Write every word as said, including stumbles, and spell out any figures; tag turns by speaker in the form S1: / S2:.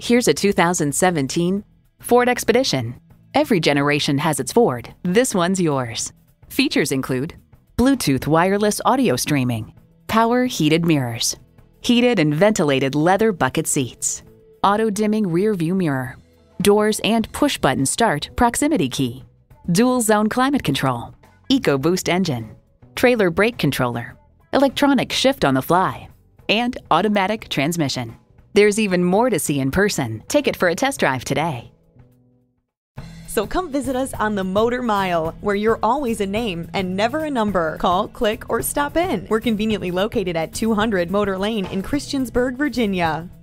S1: Here's a two thousand seventeen Ford Expedition. Every generation has its Ford. This one's yours. Features include Bluetooth wireless audio streaming, power heated mirrors, heated and ventilated leather bucket seats, auto-dimming rear view mirror, doors and push-button start proximity key, dual-zone climate control, EcoBoost engine, trailer brake controller, electronic shift on the fly, and automatic transmission. There's even more to see in person. Take it for a test drive today.
S2: So come visit us on the Motor Mile, where you're always a name and never a number. Call, click, or stop in. We're conveniently located at two hundred Motor Lane in Christiansburg, Virginia.